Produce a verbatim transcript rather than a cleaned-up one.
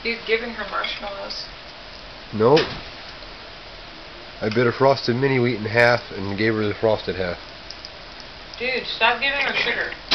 He's giving her marshmallows. Nope. I bit a frosted mini wheat in half and gave her the frosted half. Dude, stop giving her sugar.